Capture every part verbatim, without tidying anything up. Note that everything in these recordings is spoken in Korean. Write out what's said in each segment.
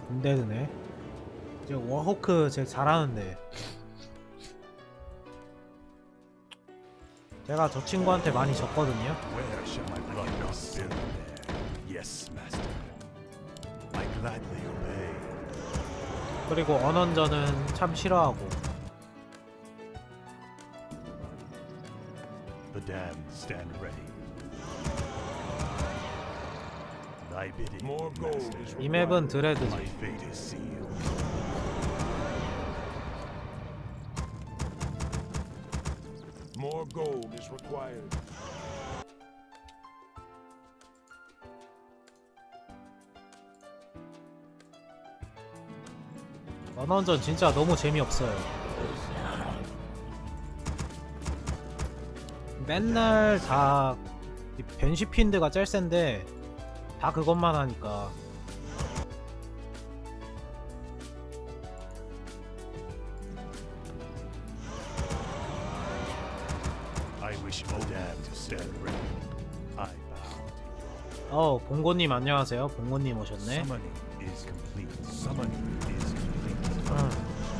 군대드네. 이제 워호크 제가 잘하는데. 제가 저 친구한테 많이 졌거든요. 그리고 언원전은 참 싫어하고. 이 맵은 드레드지. More gold is required. 언원전 진짜 너무 재미없어요. 맨날 다 벤시핀드가 짤센데 다 그것만 하니까. 어, 봉고님 안녕하세요. 봉고님 오셨네. 응.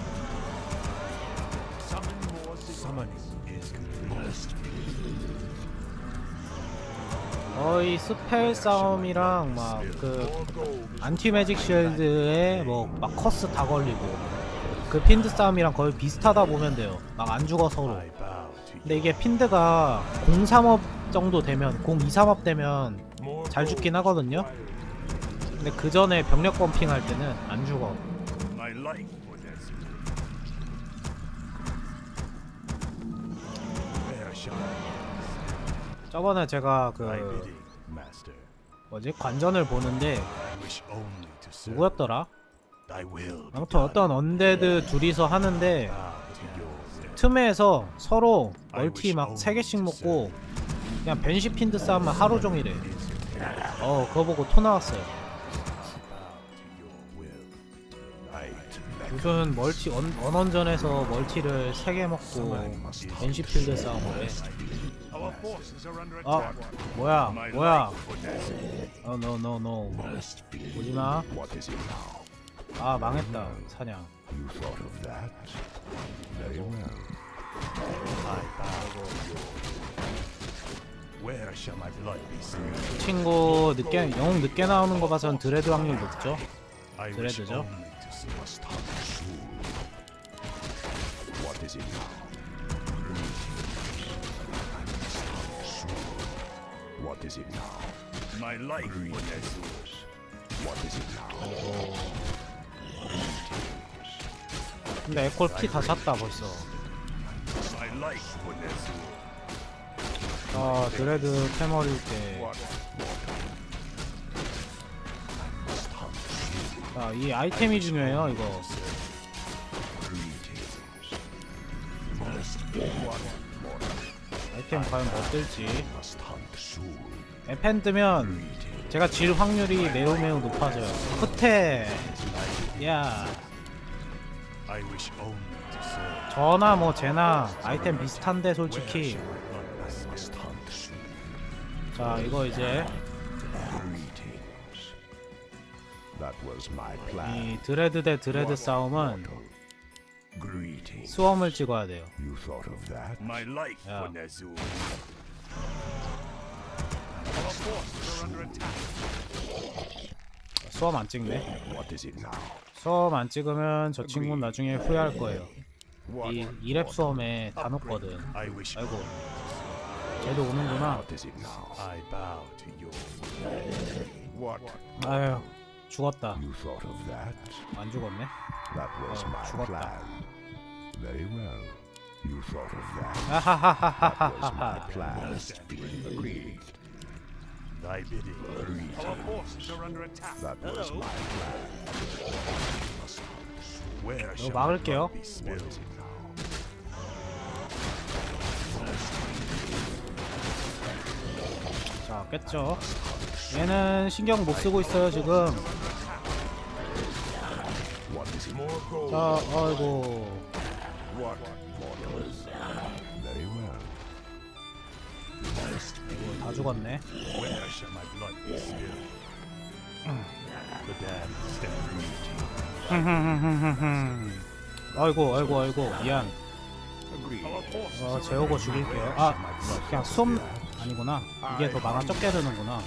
거의 스펠 싸움이랑 막 그 안티 매직 쉴드에 뭐 막 커스 다 걸리고 그 핀드 싸움이랑 거의 비슷하다 보면 돼요. 막 안 죽어 서로. 근데 이게 핀드가 공삼업 정도 되면, 공이삼업 되면 잘 죽긴 하거든요. 근데 그 전에 병력 범핑 할 때는 안 죽어. 저번에 제가 그 뭐지? 관전을 보는데 누구였더라? 아무튼 어떤 언데드 둘이서 하는데 틈에서 서로 멀티 막 세 개씩 먹고 그냥 벤시핀드 싸움만 하루 종일 해. 어, 그거 보고 토 나왔어요. 무슨 멀티, 언, 언원전에서 멀티를 세 개 먹고 벤시필드 싸움을 해. 아, 뭐야, 뭐야. 어, 노, 노, 노. 오지마. 아, 망했다, 사냥. 이 친구 늦게, 영 늦게 나오는 거 봐선 드레드 확률 높죠? 드레드죠? 근데 에콜 피 다 찼다 벌써. 아, 드레드 캐머릴 때. 자, 이 아이템이 중요해요, 이거. 아이템 과연 뭐 뜰지. 에펜 뜨면 제가 질 확률이 매우 매우 높아져요. 후퇴. 야. 저나 뭐 쟤나 아이템 비슷한데 솔직히. 자, 이거 이제 이 드레드 대 드레드 싸움은 수험을 찍어야 돼요. 야. 수험 안 찍네. 수험 안 찍으면 저 친구는 나중에 후회할 거예요. 이 이랩 수험에 다 놓거든. 아이고, 쟤도 오는구나. 아휴, 죽었다. 안 죽었네. 어, 죽었다. 아하하하하하하. 이거 막을게요. 자, 깼죠. 얘는 신경 못 쓰고 있어요 지금. 자, 아이고. 다 죽었네. 아이고 아이고 아이고 미안. Agreed. 어 재우고 죽일게요. 아 그냥 수업 아니구나. 이게 더 만화 적게 드는구나.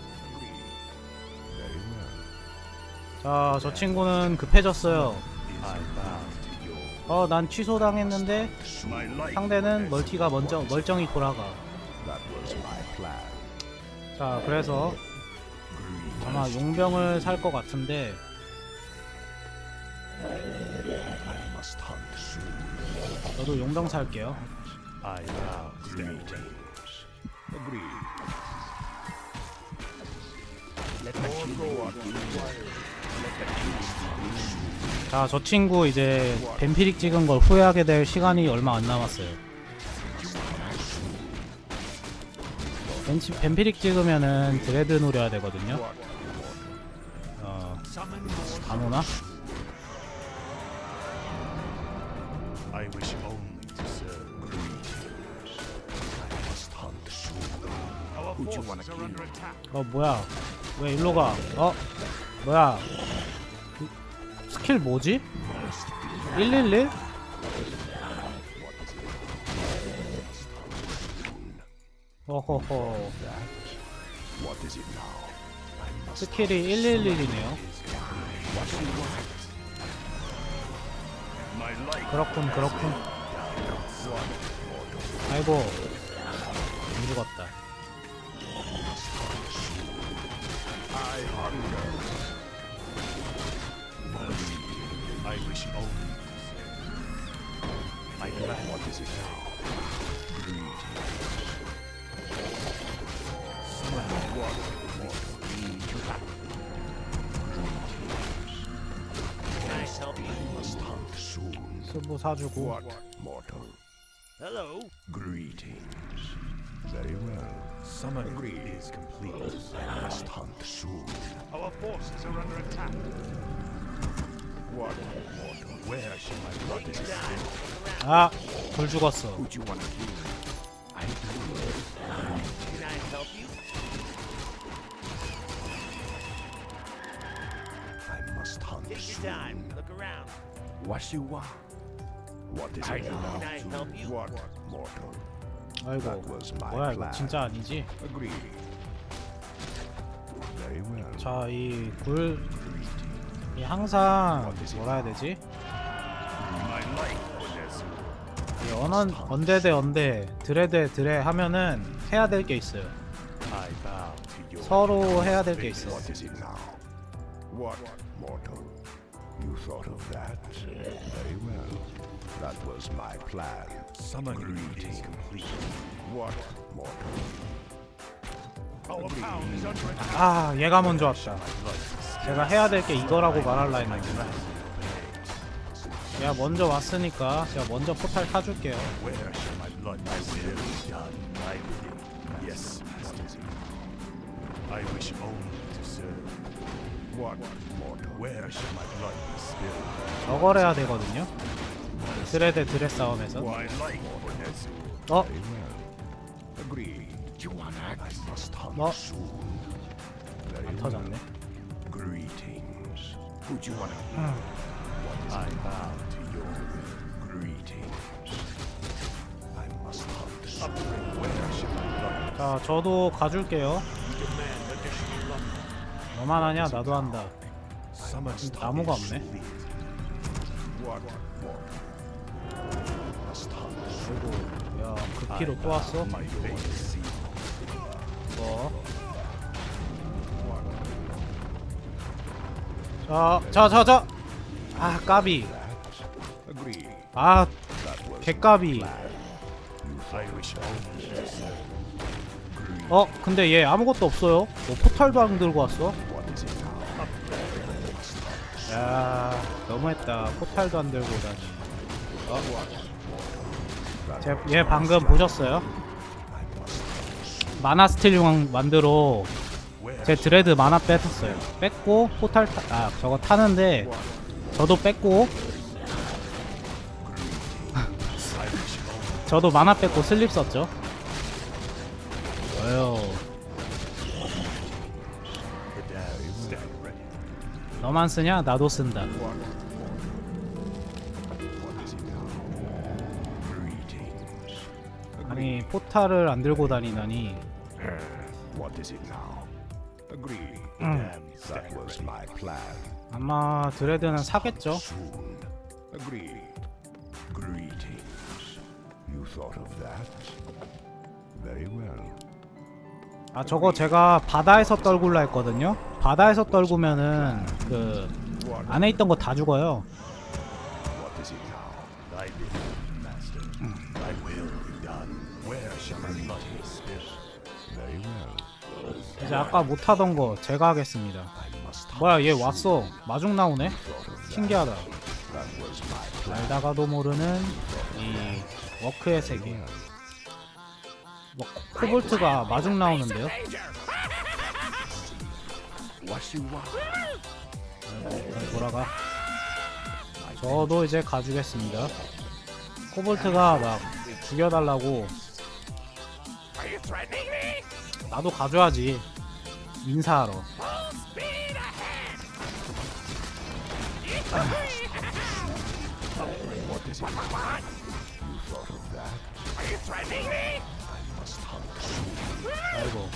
Very well. 자 저 친구는 급해졌어요. I bow to your 어 난 취소당했는데 my life. 상대는 멀티가 먼저 멀쩡히 돌아가. That was my plan. 자 그래서 아마 용병을 살 것 같은데 I must hunt soon. 저도 용병 살게요. I bow to your Agreed. Let the go. 자 저 친구 이제 뱀피릭 찍은 걸 후회하게 될 시간이 얼마 안 남았어요. 벤치, 뱀피릭 찍으면은 드레드 노려야 되거든요. 어, 안 오나? I wish only to serve. I must hunt soon. Who do you want to kill? 어 뭐야? 왜 일로 가? 어? 뭐야? 그, 스킬 뭐지? 일일일? 어허허. What is it now? I must 스킬이 일일일이네요. my life. 그렇군 그렇군. 아이고 안 죽었다. I hunger. I wish only to serve. I glad. What is it now? 스부 사주고. What, mortal? Hello. Greetings. Very well. Summon is complete. I must hunt soon. Our forces are under attack. What, mortal? Where shall my blood be spilled? 아, 불 죽었어. Who do you want to kill? I do. Can I help you? I must hunt Take your soon. time. Look around. What you want? What is it now? Can I help you? What, mortal? 아이고 That was my 뭐야 이거 plan. 진짜 아니지? Agreed. Very well. 자 이 굴 이 항상 뭐라 해야 되지? My life possess 이 언언 언대 대 언대 드레 대 드레 하면은 해야 될 게 있어요. I bow to your 서로 해야 될 게 있어. What is it now? What, mortal? You thought of that? Very well. That was my plan. Summon is complete. What, mortal? Our power is under attack. 아 얘가 먼저 왔다. 제가 해야 될 게 이거라고 말할라 했는데 얘가 먼저 왔으니까 제가 먼저 포탈 타줄게요. Where shall my blood be spilled? Done my bidding. Yes, master. I wish only to serve. What, mortal? Where shall my blood be spilled? 저걸 해야 되거든요. 드레 대 드레 싸움에서. Why like Onezu? 어? Very well. Agreed. You want act? I must hunt 어? soon. Very 안 터졌네. Greetings. Who do you want to hear? What I bow to your will. Greetings. I must hunt soon. Where shall I run? 자 저도 가줄게요. 너만 하냐? 나도 한다. Summon 나무가 없네. What? What? Must hunt soon. 그리고 야 급기로 또 왔어. My face. 이거. 자, 자, 자, 자. 아, 까비. Agreed. 아, That was 개까비. I wish only to serve. 어, 근데 얘 아무것도 없어요. 뭐 포탈도 안 들고 왔어. What is it now? 야, 너무했다. 포탈도 안 들고 오다니. 어? 제, 얘 방금 보셨어요? 마나 스틸 용 만들어 제 드레드 마나 뺐었어요. 뺐고 포탈 타, 아 저거 타는데 저도 뺐고 저도 마나 뺐고 슬립 썼죠. 어휴. 너만 쓰냐? 나도 쓴다. 아니 포탈을 안 들고 다니다니. What is it now? Agreed. That was my plan. 아마 드레드는 사겠죠. Soon. Agreed. Greetings. You thought of that? Very well. 아 저거 제가 바다에서 떨굴라 했거든요. 바다에서 떨구면은 그 안에 있던 거 다 죽어요. What is it now? Thy will, master. Thy will be done. Where shall I lodge his spirit? Very well. 이제 아까 못하던 거 제가 하겠습니다. 뭐야 얘 왔어. 마중 나오네. 신기하다. 알다가도 모르는 이 워크의 세계. 뭐 코볼트가 마중 나오는데요. 아이고, 돌아가. 저도 이제 가주겠습니다. 코볼트가 막 죽여달라고. 나도 가줘야지. 인사하러. 아이고.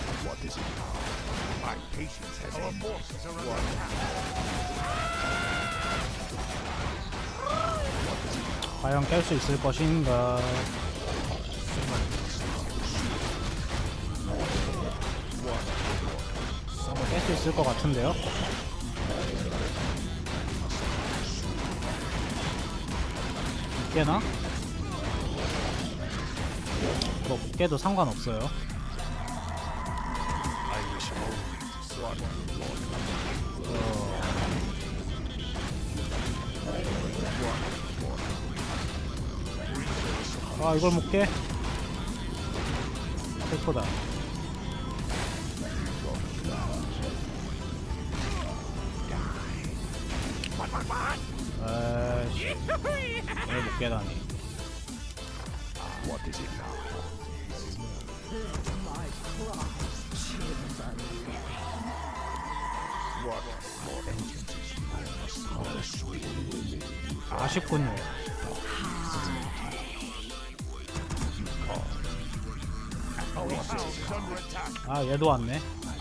과연 깰 수 있을 것인가? 깰 수 있을 것 같은데요? 깨나? 뭐 못 깨도 상관없어요. 어... 아 이걸 못 깨? 슬프다. 에이씨 왜 못 깨다니. 아쉽군요. 아 얘도 왔네.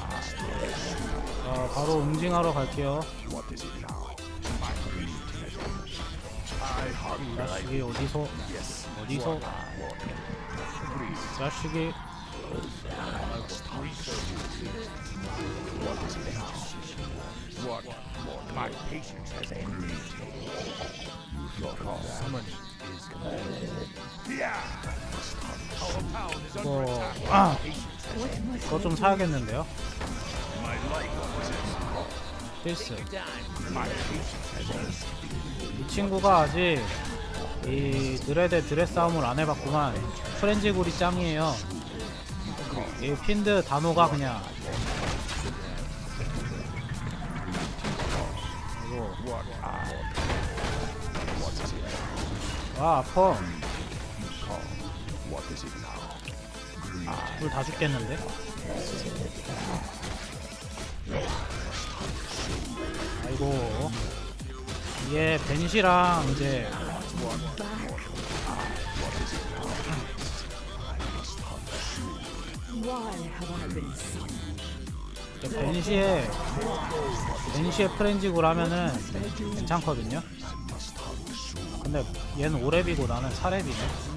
자 바로 응징하러 갈게요. 자식이 어디서 어디서 자식이. 이거 아 이거 좀 사야겠는데요. 필스. 이 친구가 아직 이 드레드 드레 싸움을 안 해봤구만. 프렌지굴이 짱이에요. 이 핀드 단호가 그냥. 이거 와 아파. 불 다 죽겠는데? 아이고 이게 벤시랑 이제 벤시에 벤시에 프렌지굴 하면은 괜찮거든요. 근데 얘는 오 렙이고 나는 사 렙이네.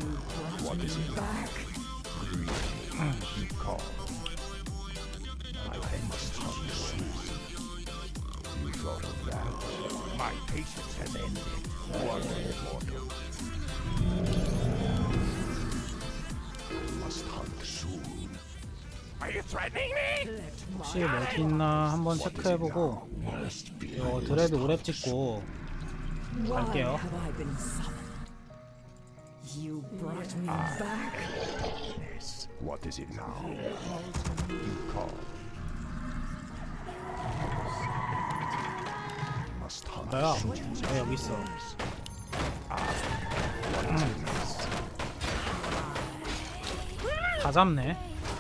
혹시 멀티 있나 한번 체크해보고 이거 드레드 오 렙 찍고 갈게요. What is it now? You call. Must hunt. 뭐야? 왜 여기 있어? 음. 다 잡네.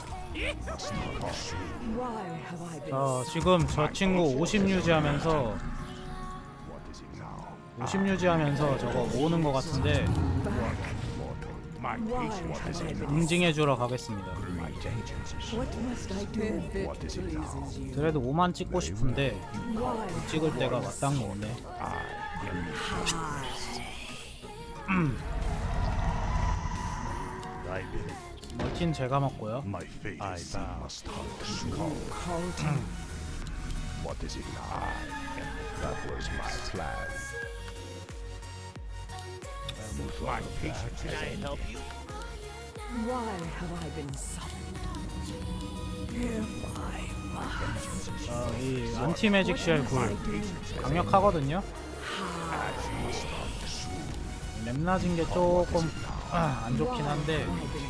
자, 지금 저 친구 오십 유지하면서 오십 유지하면서 저거 모으는 것 같은데 My patience. What is it now? 응징해주러 가겠습니다. My vengeance is What must I do? What is it now? 그래도 오만 찍고 싶은데 못 찍을 때가 마땅히 없네. I bid. 멀티는 제가 먹고요. My fate I bow. Must hunt soon. What is it now? That was my plan. My patience. Can I help you? Why have I been summoned? 자, 이 안티 매직 쉘 굴 강력하거든요. 랩낮은 게 조금 아, 안 좋긴 한데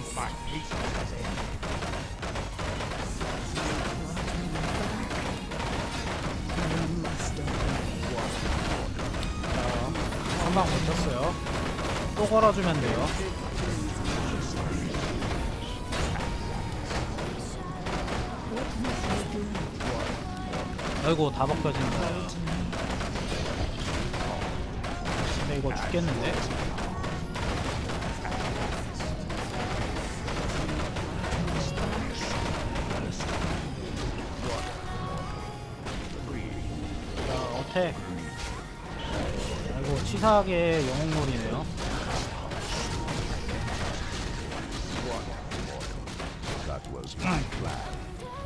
한 방 버텼어요. 또 걸어주면 돼요. 아이고 다 벗겨진다. 근데 이거 죽겠는데? 자, 어택. 아이고 치사하게 영웅놀이네요. That was my plan.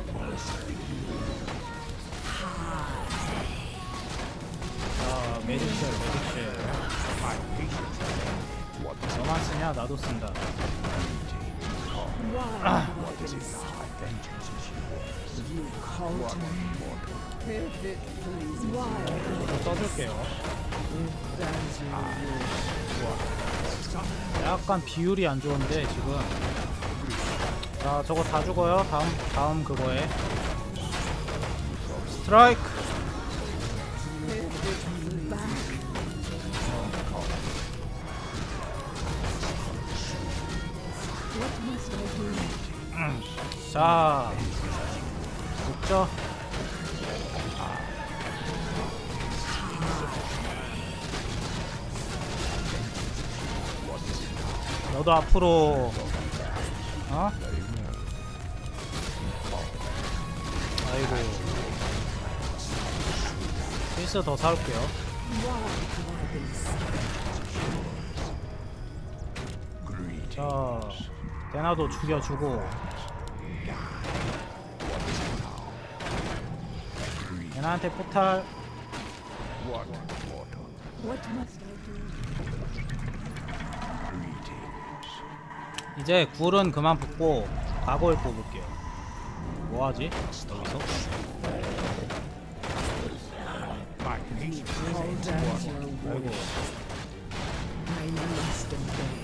자, 매직쉘, 매직쉘. 너만 쓰냐? 나도 쓴다. What is it now? My vengeance is yours. You called to me. If it please, why? 이거 써줄게요. That is your wish. 약간 비율이 안 좋은데 지금. 자, 저거 다 죽어요. 다음 다음 그거에 스트라이크. What must I do? 자, 죽죠. 너도 앞으로 어? 아이고 필스 더 사올게요. Why have I been summoned? 자, 대나도 죽여주고 대나한테 포탈. What must I do? 이제 굴은 그만 붙고 가골 뽑을게요. 뭐하지? 여기서? Called down your 아이고 I must obey.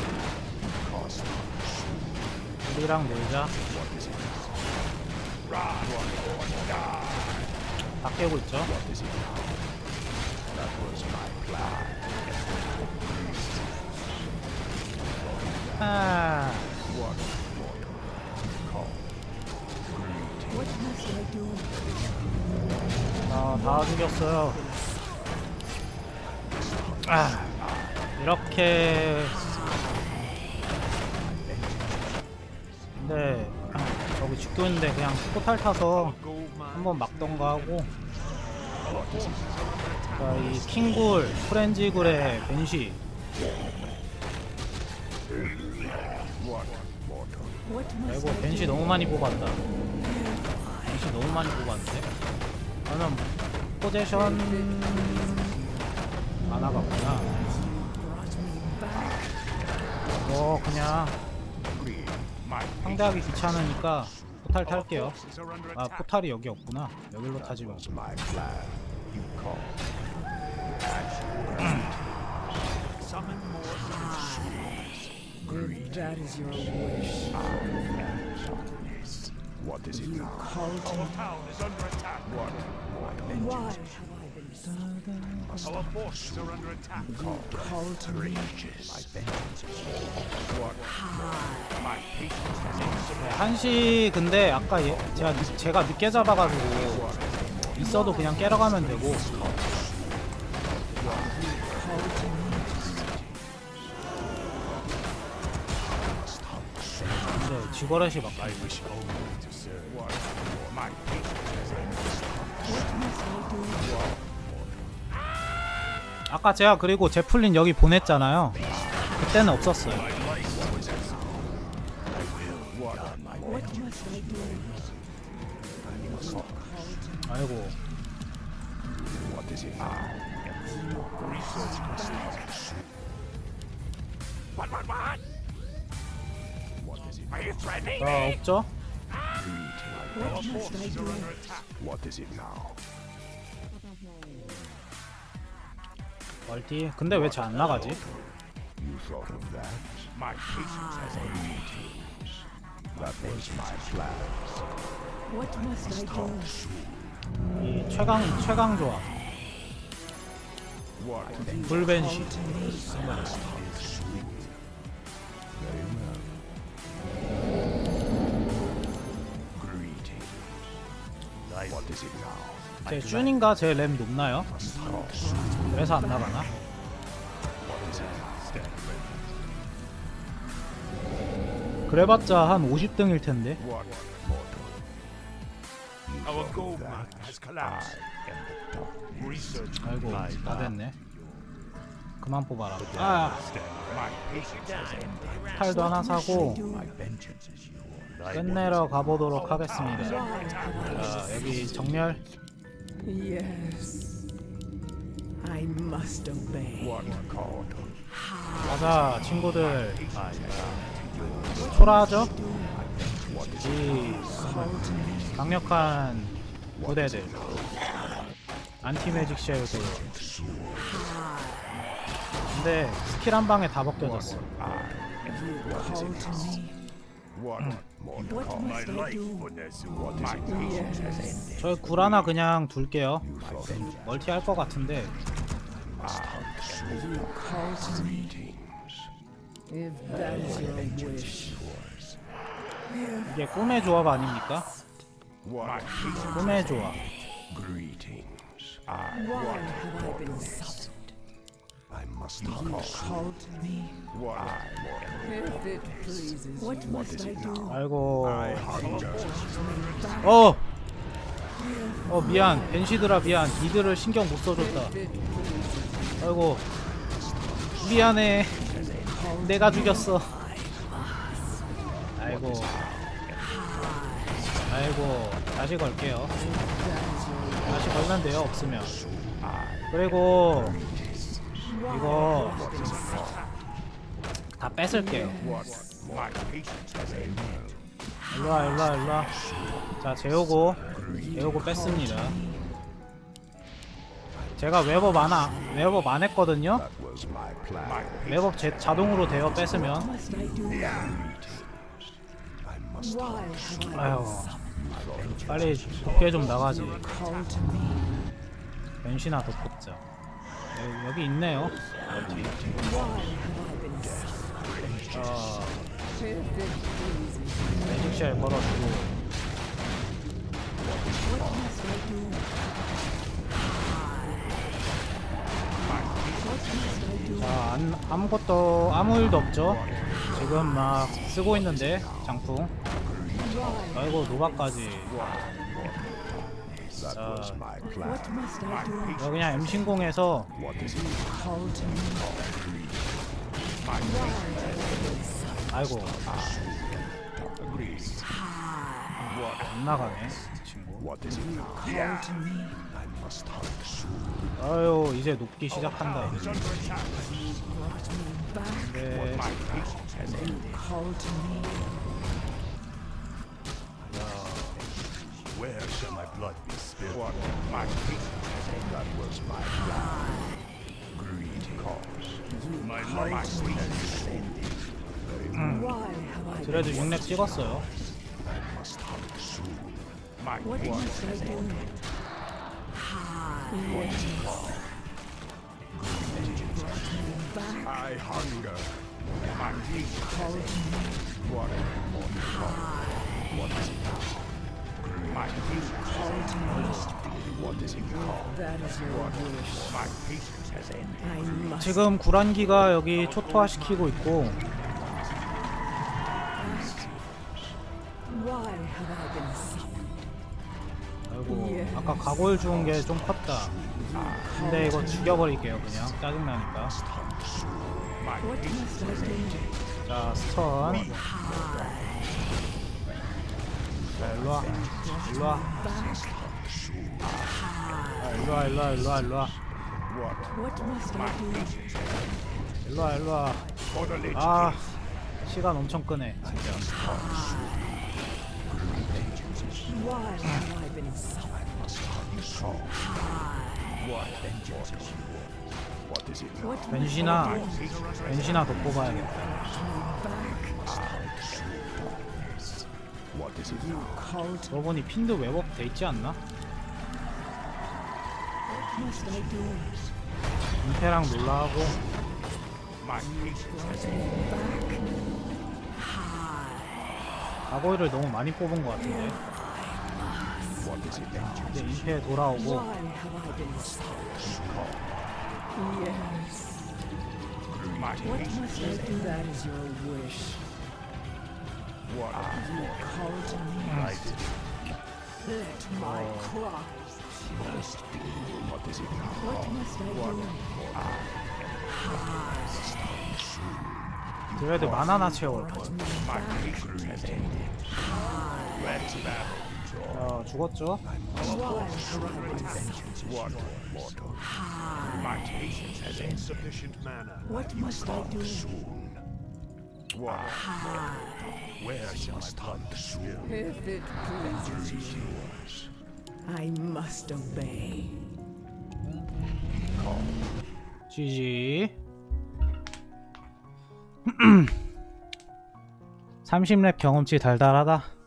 우리랑 놀자. 다 깨고 있죠? 아, What must I do? 아, 다 죽였어요. 아, 이렇게. 근데 아, 저기 죽고 있는데 그냥 포탈 타서 한번 막던가 하고. 자, 이 킹굴, 프렌지굴의 벤시. What must 아이고 벤시 너무 많이 뽑았다. 벤시 너무 많이 뽑았는데. 저는 포제션 안 나갔구나. brought me back? 뭐 그냥 상대하기 귀찮으니까 포탈 탈게요. 아, 포탈이 여기 없구나. 여기로 타지 마. My plan. You call. Summon more. If that is your wish. What is it now? Called to me. Town is under attack. What? Why have I been summoned? Our forces are under attack. Called to me. My vengeance is yours. What? My patience is 네, 한시 근데 아까 얘, 제가, 늦- 제가 늦게 잡아가지고 있어도 그냥 깨러가면 되고. Called to me. 지거렛이 막 I wish only to serve. What? My 아까 제가 그리고 제플린 여기 보냈잖아요. 그때는 없었어요. 아이고. What is it now? Research must start. What, what, what? What is it? Are you threatening 자, me? 없죠? Our forces are under attack. What is it now? 멀티. 근데 왜 쟤 안 나가지? You thought of that? My patience has ended. That was my plan. What must I do? 이 최강 최강 조합. What? 불벤시. Very well. Greetings. What is it now? 제 슌인가 제 램 높나요? 그래서 안 나가나? What is it? Stand ready. 그래봤자 한 오십 등일 텐데. What? Mortal. Our gold mine has collapsed. Research 아이고 lies 다 됐네. 그만 뽑아라. 아, My patience has ended. 칼도 하나 사고 My vengeance is yours. 끝내러 가보도록 하겠습니다. 자, 여기 정렬. Yes. I must obey. What called? 가자 친구들. 초라하죠? 이 강력한 부대들. 안티 매직 쉘드. 근데 스킬 한 방에 다 벗겨졌어. Call to me. What? What must I do? What is it? Yes. 저 굴 하나 그냥 둘게요. 멀티 할 것 같은데. You call to me. If that is your wish. 이게 꿈의 조합 아닙니까? What? 꿈의 조합. Greetings. Why have I been summoned? I must You call. call to me. What? If it pleases you. What must I do? 아이고. Hunger. 어. 어 미안. 벤시드라 미안. 이들을 신경 못 써줬다. 아이고. 미안해. 내가 죽였어. 아이고. 아이고. 다시 걸게요. 다시 걸면 돼요. 없으면. 그리고 이거 다 뺏을게요. My patience has ended. 일로와 일로와 일로와. 자 재우고 재우고 뺐습니다. 제가 웹업 안 하, 웹업 안 했거든요. That was my plan. 웹업 제, 자동으로 되어 뺐으면. Must I do? I must Why have I 아유 빨리 덮개 좀 나가지. called to me? 변신아 덮었자. 여기, 여기 있네요. Why have I been summoned? 어, If it pleases you. 매직쉘 걸어주고. What must I do? What must I do? 자 안, 아무것도 아무 일도 없죠. 지금 막 쓰고 있는데 장풍. 아이고 노바까지. That was my plan. What must I do? 저 그냥 엠신공에서 What is it? Call to me. 아이고 Agreed. 안 나가네 친구. What is it now? Call to me. I must hunt soon. 아유 이제 높기 시작한다. Brought me back. 네. My patience has ended. Call to me. Where shall my blood be spilled? What? My patience has ended. That was my plan. Greed cause. My life has ended. Why have I been? 그래도 육 렙 찍었어요. I must hunt soon. My What patience must I has do? ended. Back. I hunger. My patience Call to me. What? What is it now? My patience Call to me. What is it called? That is your wish. My patience has ended. I must. 지금 구란기가 여기 초토화 시키고 있고 아까 가골 주운 게 좀 컸다. 근데 이거 죽여버릴게요 그냥 짜증나니까. What must I do? 자 스턴. 자 일로와 일로와. 아 일로와 일로와 일로와 일로와 What must I do? 일로와 일로와. 아 시간 엄청 끄네 진짜. Why have I been summoned? What 변신아 변신아 더 뽑아야겠다. called? 저번이 핀드 웹업 돼 있지 않나? What must I do? 임페랑 놀라하고. 가고이를 너무 많이 뽑은 것 같은데. 근데 임페 돌아오고. Why have I been summoned? Yes. What must I do? That is your wish. You call to me. Let my cries. What must I do? 드레드 만화나 채워. 자 죽었죠? Insufficient mana. What must I do? Where shall I plant the soul? If it pleases you, I must obey. 지지. 삼십 렙 경험치 달달하다.